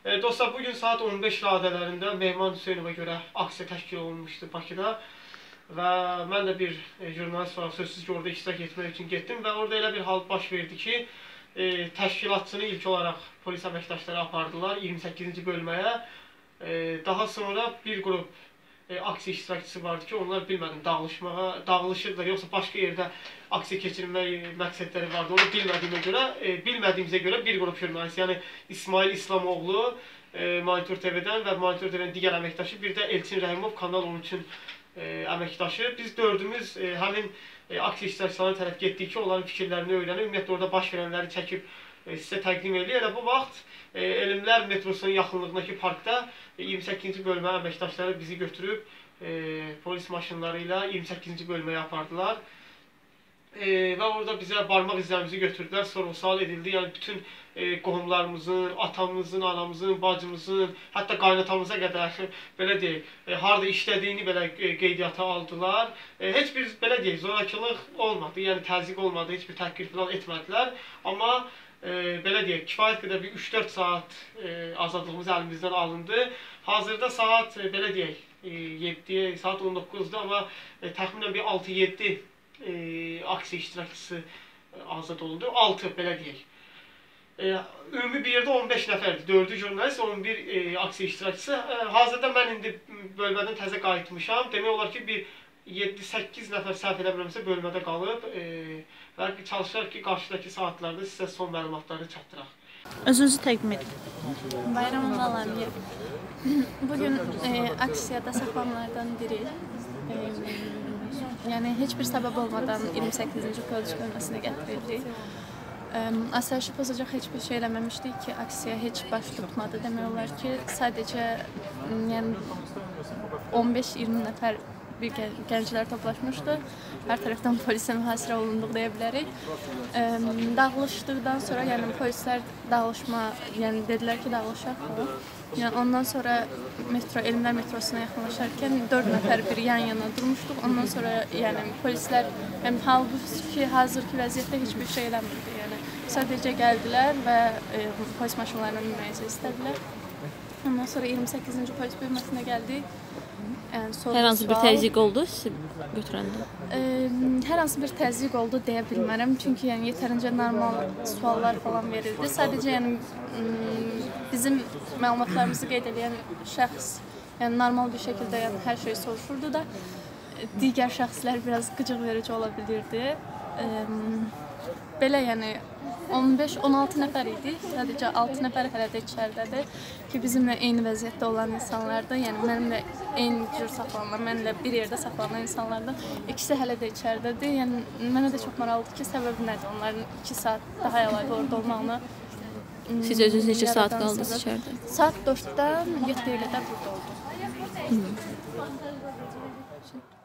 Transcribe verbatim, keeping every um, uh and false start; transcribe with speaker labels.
Speaker 1: E, dostlar, bugün saat on beş radələrində Mehman Hüseynova görə aksiya təşkil olunmuşdu Bakıda. Və mən də bir e, jurnalist var, sözsüz ki, orada iştirak etmək üçün getdim və orada elə bir hal baş verdi ki, e, təşkilatçını ilk olaraq polis əməkdaşları apardılar iyirmi səkkizinci bölməyə. E, daha sonra bir qrup e, aksiya iştirakçısı vardı ki, onlar bilmədim dağılışmağa, dağılışırlar, yoxsa başqa yerdə aksiya keçirmək məqsədləri vardı. Onu bilmədiyimə görə, e, bilmədiyimizə görə bir qrup jurnalist, yəni İsmail İslamoğlu e, Monitor T V-dən və Monitor T V-nin digər əməkdaşı, bir də Elçin Rəhimov Kanal on üçün e, əməkdaşı. Biz dördümüz e, həmin e, aksiya iştirakçılarına tərəf getdik ki, onların fikirlərini öyrənib, ümumiyyətlə orada baş verənləri çəkib e, sizə təqdim edir. Elə bu vaxt e, Elmlər metrosunun yaxınlığındakı parkda e, iyirmi səkkizinci bölmə əməkdaşları bizi götürüb e, polis maşınları ilə iyirmi səkkizinci bölməyə apardılar. E, və orada bizə barmaq izlərimizi götürdülər, sorğu-sual edildi. Yəni bütün e, qohumlarımızın, atamızın, anamızın, bacımızın, hətta qaynatamıza qədər belə deyək, e, harada işlədiyini belə e, qeydiyyata aldılar. E, heç bir belə deyək, zorakılıq olmadı, yəni təzyiq olmadı, heç bir təhqir falan etmədilər. Amma e, belə deyək, kifayət qədər bir üç dörd saat e, azadlığımız əlimizdən alındı. Hazırda saat e, belə deyək, e, yeddi, saat on doqquzdur, amma e, təxminən bir altı yeddi E, aksiya iştirakçısı e, azad olundu. altı belə deyək. E, ümumi bir yerdə on beş nəfərdir. dördü jurnalist, on bir e, aksiya iştirakçısı. E, hazırda mən indi bölmədən təzə qayıtmışam. Demək olar ki, bir yeddi səkkiz nəfər səhv eləmirəmsə bölmədə qalıb e, və çalışırıq ki, qarşıdakı saatlarda sizə son məlumatları çatdıraq.
Speaker 2: Özünüzü təqdim edin.
Speaker 3: Bayram Alamir. Bugün e, aksiyada saxlananlardan biri. E, Yəni, heç bir səbəb olmadan iyirmi səkkizinci polis bölməsinə gətirildi. Asayişi pozacaq heç bir şey eləməmişdik ki, aksiya heç baş tutmadı. Demək olar ki, sadəcə yəni, on beş iyirmi nəfər bir gənclər toplaşmışdı. Hər tərəfdən polisə mühasirə olunduq deyə bilərik. Dağılışdıqdan sonra, yəni polislər dağılışma, yəni dedilər ki, dağılışaq o. Yəni ondan sonra metro, Elmlər metrosuna yaxınlaşarkən dörd nəfər bir yan-yana durmuşduq. Ondan sonra yəni polislər yəni halbuki hazırki vəziyyətdə heç bir şey eləmirdi. Yəni sadəcə gəldilər və e, polis maşınlarına minməyi istədilər. Ondan sonra iyirmi səkkizinci polis bölməsinə gəldik. Yəni,
Speaker 2: hər hansı bir təzyiq oldu sizi götürəndə?
Speaker 3: E, hər hansı bir təzyiq oldu deyə bilmərəm. Çünki yəni yetərincə normal suallar falan verildi. Sadəcə yəni bizim məlumatlarımızı qeyd edən şəxs yəni normal bir şəkildə yəni hər şey soruşurdu da digər şəxslər biraz qıcıq verici ola bilirdi. E, belə yəni on beş on altı nəfər idi. Sadəcə altı nəfər hələ də içəridədir ki, bizimlə eyni vəziyyətdə olan insanlardır. Yəni mənimlə eyni cür saxlanılan, mənimlə bir yerdə saxlanan insanlardan ikisi hələ də içəridədir. Yəni mənə də çox maraqlıdır ki, səbəbi nədir? Onların iki saat daha əlavə orada olmağını.
Speaker 2: Siz özünüz neçə saat qaldınız içəridə?
Speaker 3: Saat dörddən yeddiyə qədər burada oldum.
Speaker 2: Hı.